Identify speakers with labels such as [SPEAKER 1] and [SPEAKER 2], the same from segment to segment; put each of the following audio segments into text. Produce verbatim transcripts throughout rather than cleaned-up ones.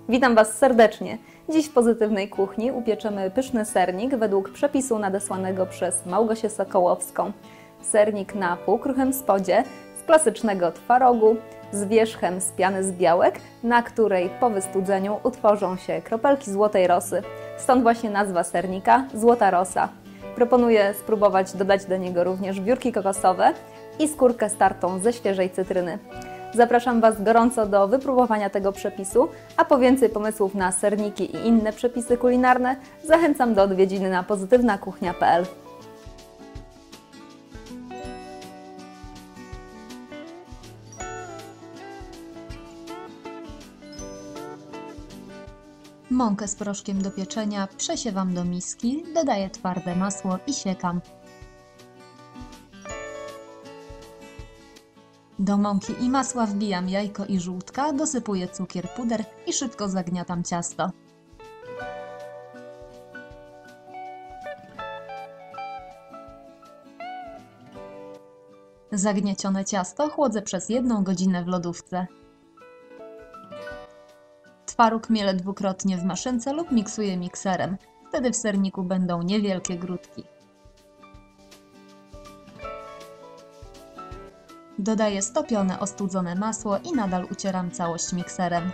[SPEAKER 1] Witam Was serdecznie. Dziś w Pozytywnej Kuchni upieczemy pyszny sernik według przepisu nadesłanego przez Małgosię Sokołowską. Sernik na półkruchym spodzie z klasycznego twarogu, z wierzchem z piany z białek, na której po wystudzeniu utworzą się kropelki złotej rosy. Stąd właśnie nazwa sernika – Złota Rosa. Proponuję spróbować dodać do niego również wiórki kokosowe i skórkę startą ze świeżej cytryny. Zapraszam Was gorąco do wypróbowania tego przepisu, a po więcej pomysłów na serniki i inne przepisy kulinarne zachęcam do odwiedziny na pozytywna kuchnia kropka p l.
[SPEAKER 2] Mąkę z proszkiem do pieczenia przesiewam do miski, dodaję twarde masło i siekam. Do mąki i masła wbijam jajko i żółtka, dosypuję cukier, puder i szybko zagniatam ciasto. Zagniecione ciasto chłodzę przez jedną godzinę w lodówce. Twaróg mielę dwukrotnie w maszynce lub miksuję mikserem. Wtedy w serniku będą niewielkie grudki. Dodaję stopione, ostudzone masło i nadal ucieram całość mikserem.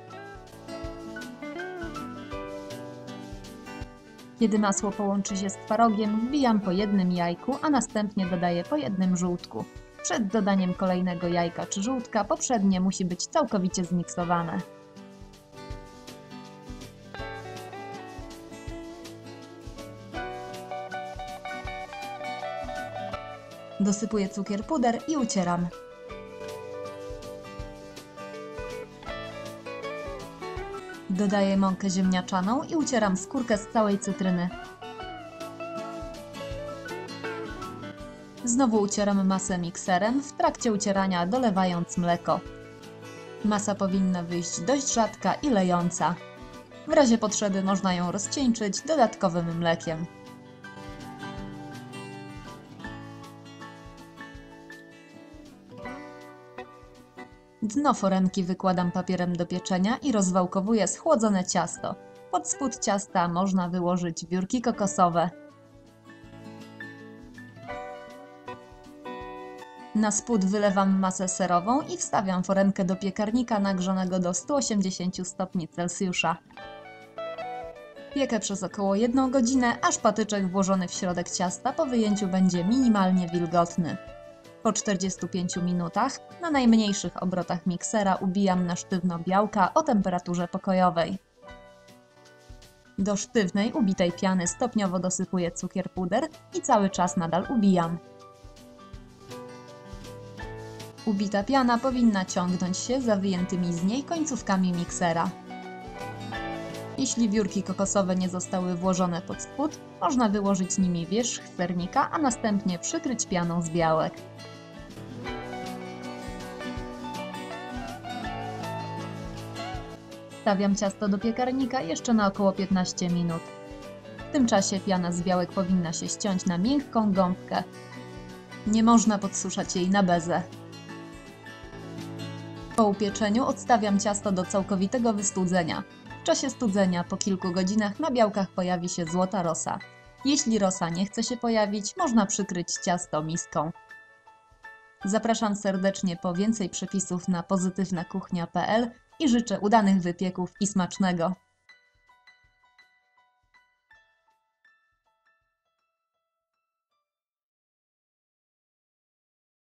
[SPEAKER 2] Kiedy masło połączy się z twarogiem, wbijam po jednym jajku, a następnie dodaję po jednym żółtku. Przed dodaniem kolejnego jajka czy żółtka poprzednie musi być całkowicie zmiksowane. Dosypuję cukier, puder i ucieram. Dodaję mąkę ziemniaczaną i ucieram skórkę z całej cytryny. Znowu ucieram masę mikserem, w trakcie ucierania dolewając mleko. Masa powinna wyjść dość rzadka i lejąca. W razie potrzeby można ją rozcieńczyć dodatkowym mlekiem. Dno foremki wykładam papierem do pieczenia i rozwałkowuję schłodzone ciasto. Pod spód ciasta można wyłożyć wiórki kokosowe. Na spód wylewam masę serową i wstawiam foremkę do piekarnika nagrzanego do stu osiemdziesięciu stopni Celsjusza. Piekę przez około jedną godzinę, aż patyczek włożony w środek ciasta po wyjęciu będzie minimalnie wilgotny. Po czterdziestu pięciu minutach na najmniejszych obrotach miksera ubijam na sztywno białka o temperaturze pokojowej. Do sztywnej, ubitej piany stopniowo dosypuję cukier, puder i cały czas nadal ubijam. Ubita piana powinna ciągnąć się za wyjętymi z niej końcówkami miksera. Jeśli wiórki kokosowe nie zostały włożone pod spód, można wyłożyć nimi wierzch sernika, a następnie przykryć pianą z białek. Stawiam ciasto do piekarnika jeszcze na około piętnaście minut. W tym czasie piana z białek powinna się ściąć na miękką gąbkę. Nie można podsuszać jej na bezę. Po upieczeniu odstawiam ciasto do całkowitego wystudzenia. W czasie studzenia po kilku godzinach na białkach pojawi się złota rosa. Jeśli rosa nie chce się pojawić, można przykryć ciasto miską. Zapraszam serdecznie po więcej przepisów na pozytywna kuchnia kropka p l i życzę udanych wypieków i smacznego.